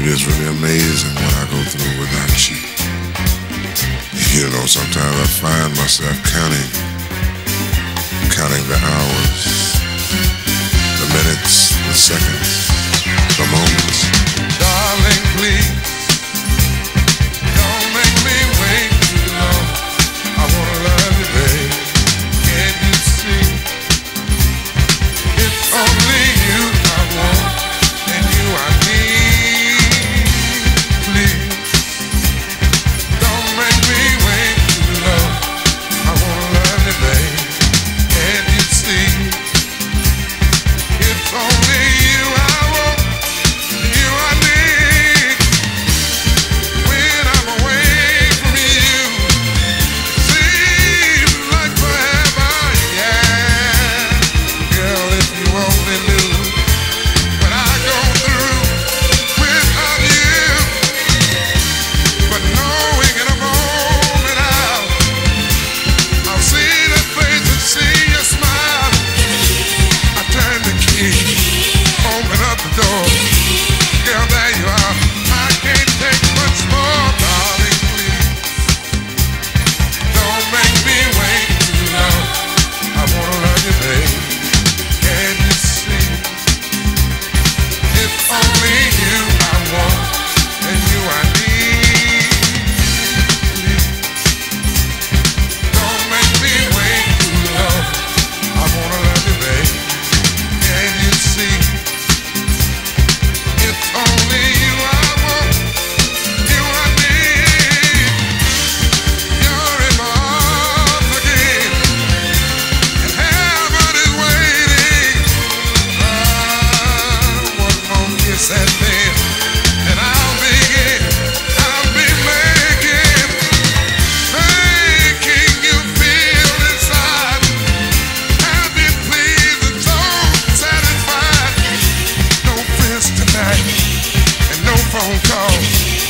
It is really amazing what I go through without you. You know, sometimes I find myself counting the hours, the minutes, the seconds, the moments. Darling, please, don't make me wait too long. I wanna love you, babe. Can't you see? It's only you I want, and you I need. Please, don't make me wait too long. I wanna love you, babe. Can't you see? It's only you I want, you I need. When I'm away from you, it seems like forever, yeah. Girl, if you only knew what I go through without you. But knowing in a moment I'll see that face and see your smile. I turn the key, open up the door. Girl, there you are. I can't take much more, darling, please. Don't make me wait too long. I wanna love you, babe. Can you see? It's only you I want, and you I need. Please, don't make me wait too long. I wanna love you, babe. Can you see? It's only you I want, you I need. You're in my arms again, and heaven is waiting. One more kiss and then I'll begin. I'll be making you feel inside. Happy, pleased, and so satisfied. No friends tonight, and no phone calls.